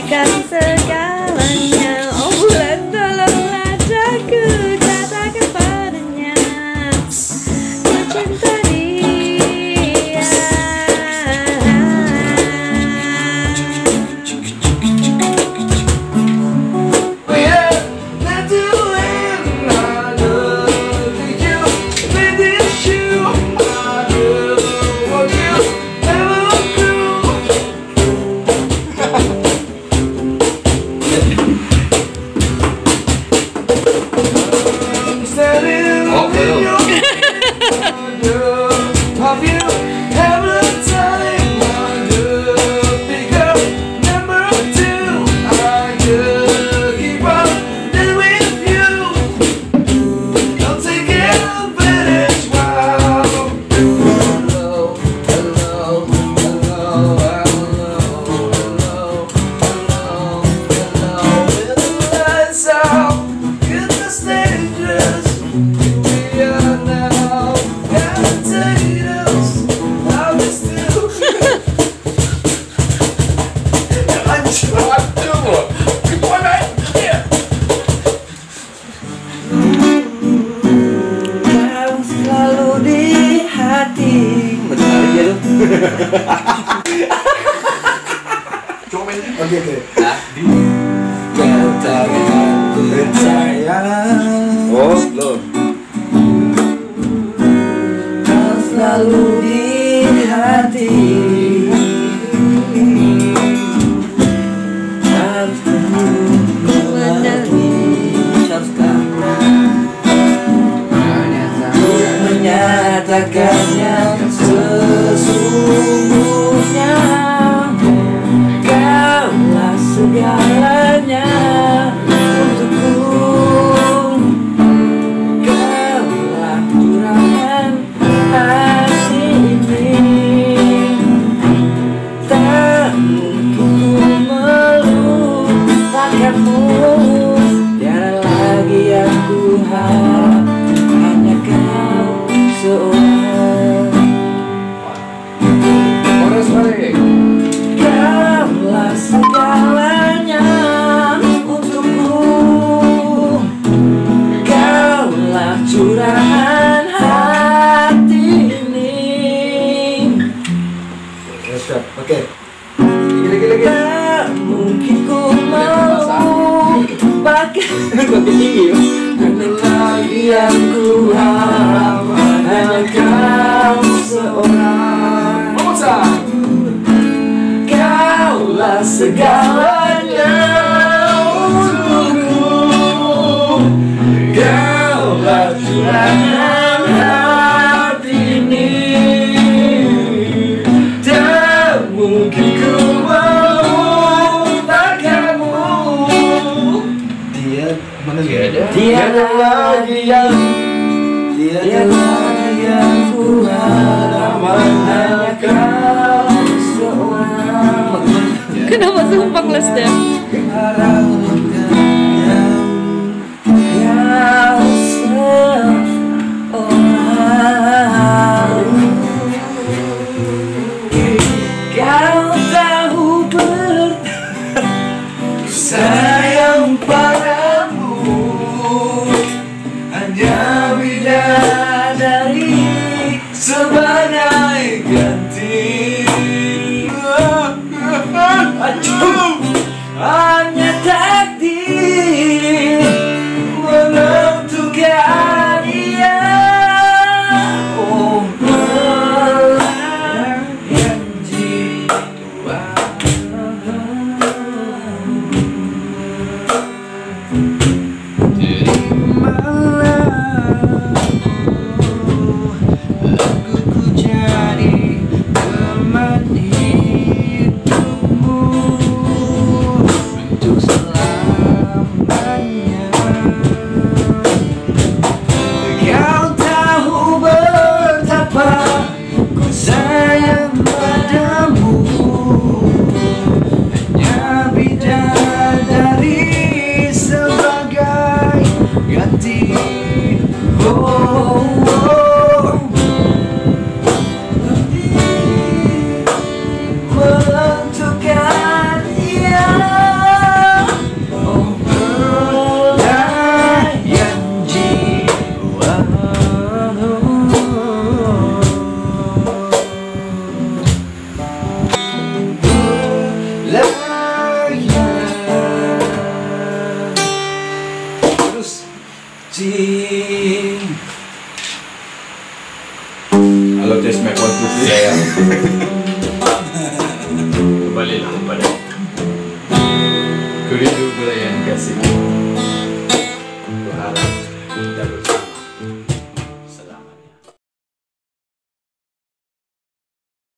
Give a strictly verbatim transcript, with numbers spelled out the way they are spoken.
berikan segalanya. Oh bulan tolonglah aku katakan padanya ku cinta dia. Oke oke. Katakan percaya. Oh belum. Kau selalu di hati. Harus mengenali. Menyatakannya sesungguhnya. Kaulah segalanya untukku. Kaulah curahan hati ini. Tak mungkin ku melupakanmu. Tiada lagi yang ku harap, hanya kau seorang. Chorus balik. Kaulah segalanya untukku. Kaulah curahan hati ini. Oke. Lagi lagi. Tak mungkin ku mau pakai ada lagi yang ku harap, hanya kau seorang. Kaulah segalanya untukku. Kaulah curahan hati ini. Tak mungkin ku melupakanmu. Dia mana dia? Tiada lagi yang Tiada lagi yang ku harap, hanya kau seorang. Kenapa sumpah les deh? Kau tahu ber sayang padamu hanya bidadari sebagai ganti. Aduh, hanya takdir menentukan ia. Oh yang jiwa. Lagu ku jadi teman hidupmu. Aduh.